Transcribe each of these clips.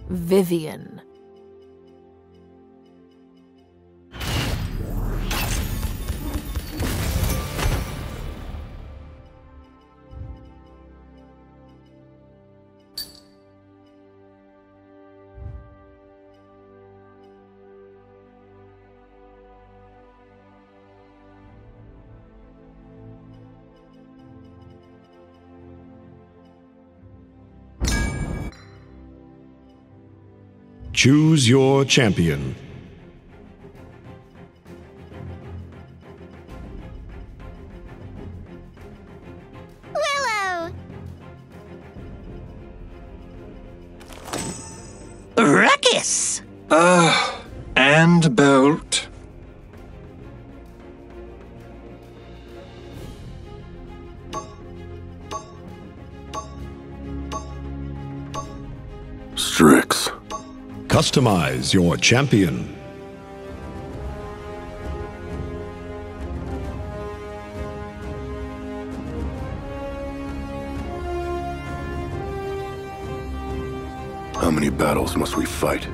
Vivian. Choose your champion. Willow! Ruckus! And Bolt. Strix. Customize your champion. How many battles must we fight?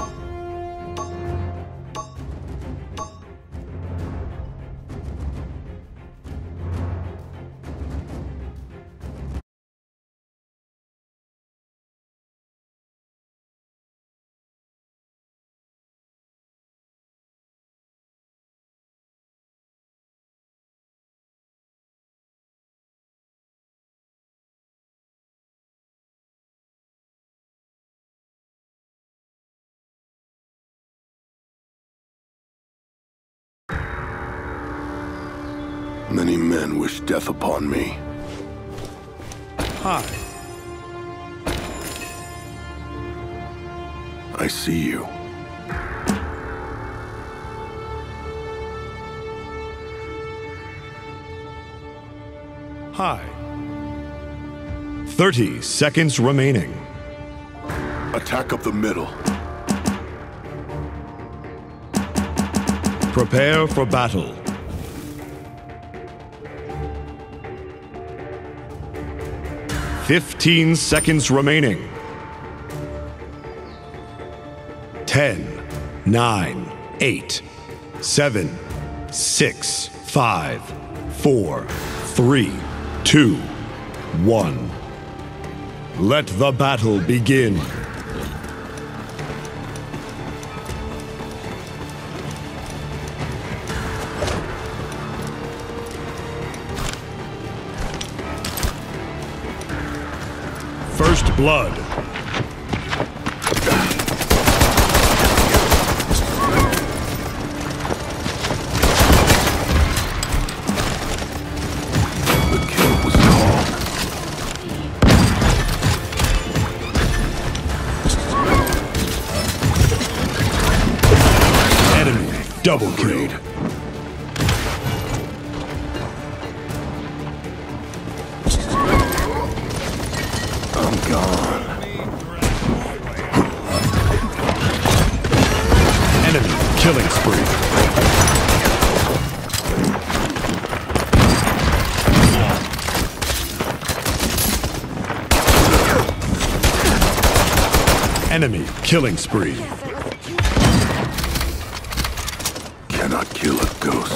Many men wish death upon me. Hi. I see you. Hi. 30 seconds remaining. Attack up the middle. Prepare for battle. "15 seconds remaining. 10, 9, 8, 7, 6, 5, 4, 3, 2, 1. Let the battle begin. First blood. The kill was called. Enemy double kill. I'm gone. Enemy killing spree. Enemy killing spree. Cannot kill a ghost.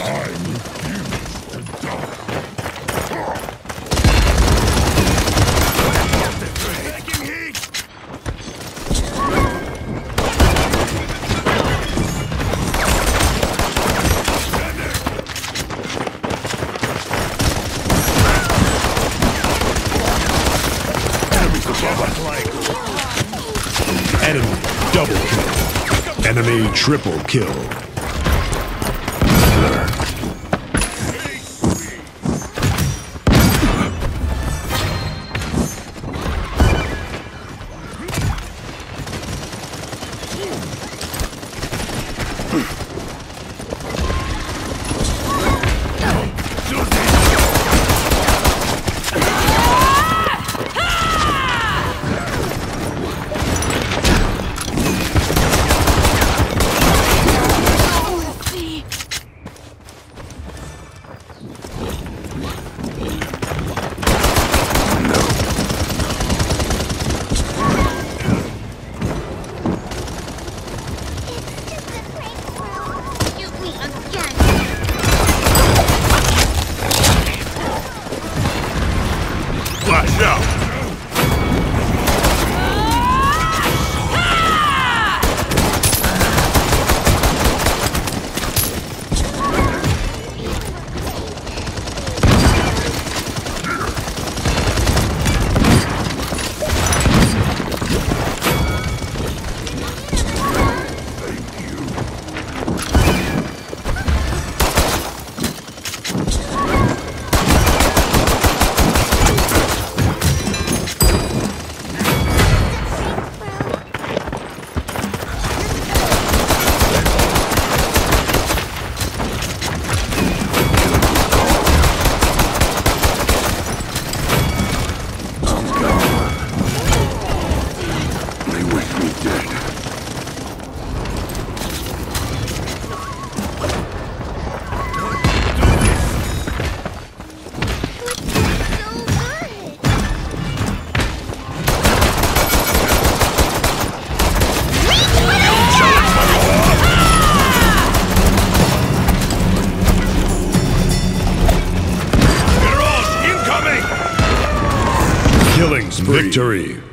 Enemy double kill. Enemy triple kill. No! Killing spree. Victory.